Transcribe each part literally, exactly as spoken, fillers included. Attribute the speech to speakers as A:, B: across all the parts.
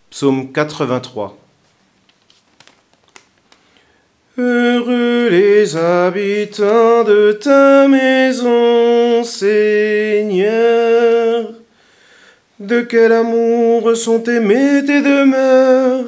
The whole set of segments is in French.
A: Psaume quatre-vingt-trois. Heureux les habitants de ta maison, Seigneur. De quel amour sont aimées tes demeures,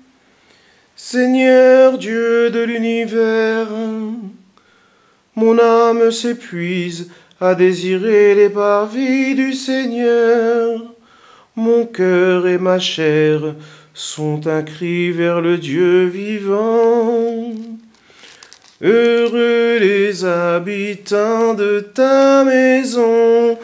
A: Seigneur Dieu de l'univers. Mon âme s'épuise à désirer les parvis du Seigneur. Mon cœur et ma chair sont un cri vers le Dieu vivant. Heureux les habitants de ta maison,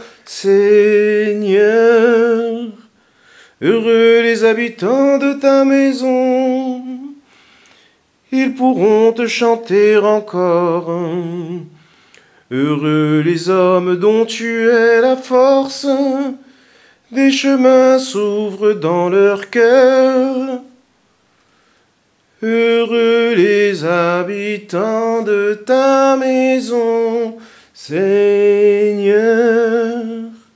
A: Seigneur. Heureux les habitants de ta maison, ils pourront te chanter encore. Heureux les hommes dont tu es la force, des chemins s'ouvrent dans leur cœur. Heureux les habitants de ta maison, Seigneur.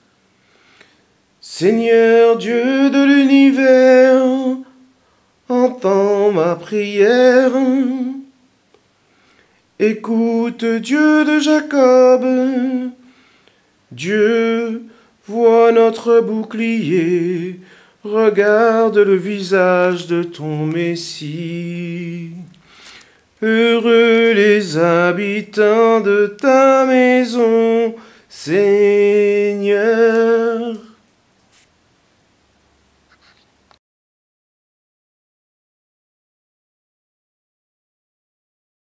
A: Seigneur Dieu de l'univers, entends ma prière. Écoute Dieu de Jacob, Dieu, vois notre bouclier, regarde le visage de ton Messie. Heureux les habitants de ta maison, Seigneur.